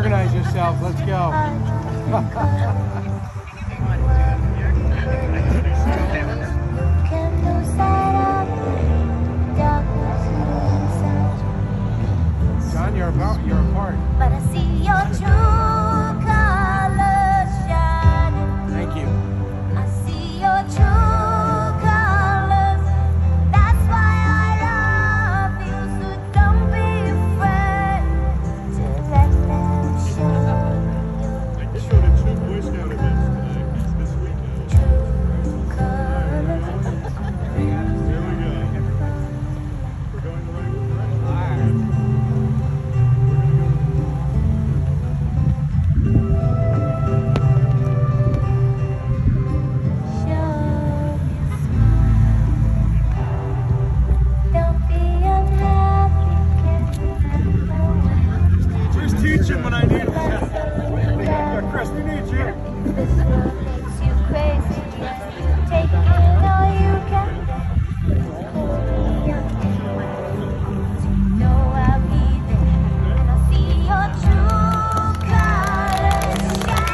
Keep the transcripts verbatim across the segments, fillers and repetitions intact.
Organize yourself. Let's go. John, you're about, you're apart. But I see your true colors shining. Thank you. I see your true colors. That's why I love you. So don't be afraid to let them show you. I just showed a two Boy Scout events today. It's this weekend. True colors. There we go. We're going the right direction. Teaching when I need it. Yeah, Chris, we need you. This world makes you crazy. Take it all you can. You know I'll be there, and I see your true colors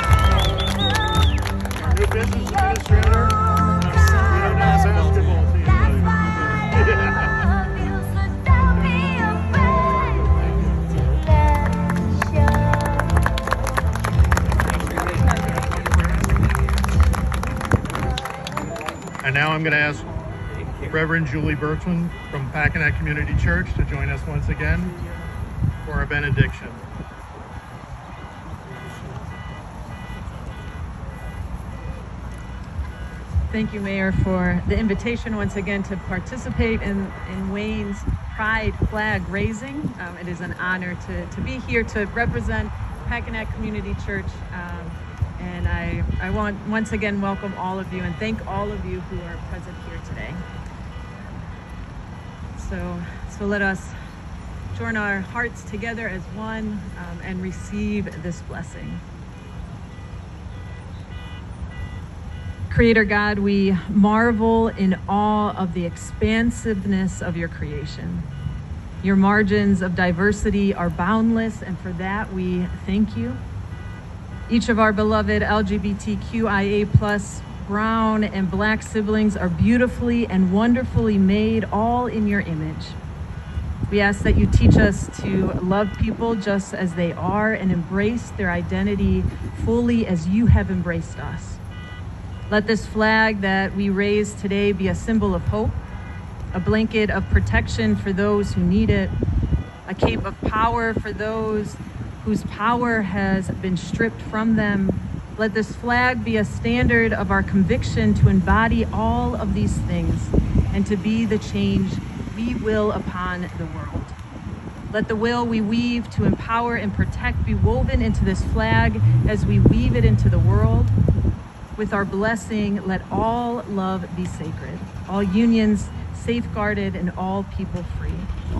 shine. Our new business administrator. We have a nice basketball team. That's why I love you. So don't be afraid to let it show. And now I'm going to ask Reverend Julie Bertman from Packanack Community Church to join us once again for our benediction. Thank you, Mayor, for the invitation once again to participate in, in Wayne's Pride flag raising. Um, it is an honor to, to be here to represent Packanack Community Church. Um, and I, I want once again welcome all of you and thank all of you who are present here today. So, so let us join our hearts together as one um, and receive this blessing. Creator God, we marvel in awe of the expansiveness of your creation. Your margins of diversity are boundless, and for that we thank you. Each of our beloved L G B T Q I A plus brown and black siblings are beautifully and wonderfully made, all in your image. We ask that you teach us to love people just as they are and embrace their identity fully as you have embraced us. Let this flag that we raise today be a symbol of hope, a blanket of protection for those who need it, a cape of power for those whose power has been stripped from them. Let this flag be a standard of our conviction to embody all of these things and to be the change we will upon the world. Let the will we weave to empower and protect be woven into this flag as we weave it into the world. With our blessing, let all love be sacred, all unions safeguarded, and all people free.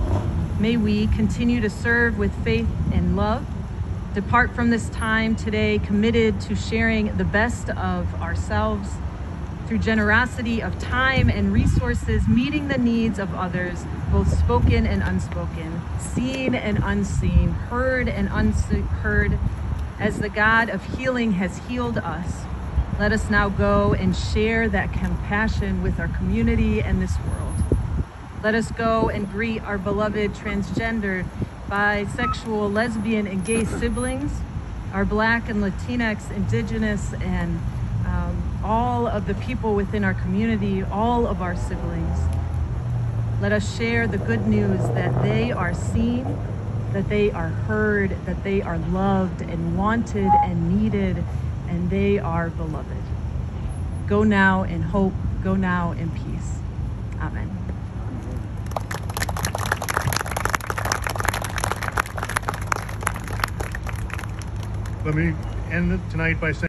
May we continue to serve with faith and love, depart from this time today committed to sharing the best of ourselves through generosity of time and resources, meeting the needs of others, both spoken and unspoken, seen and unseen, heard and unheard, as the God of healing has healed us. Let us now go and share that compassion with our community and this world. Let us go and greet our beloved transgender, bisexual, lesbian, and gay siblings, our Black and Latinx, Indigenous, and um, all of the people within our community, all of our siblings. Let us share the good news that they are seen, that they are heard, that they are loved and wanted and needed, and they are beloved. Go now in hope, go now in peace. Amen. Let me end tonight by saying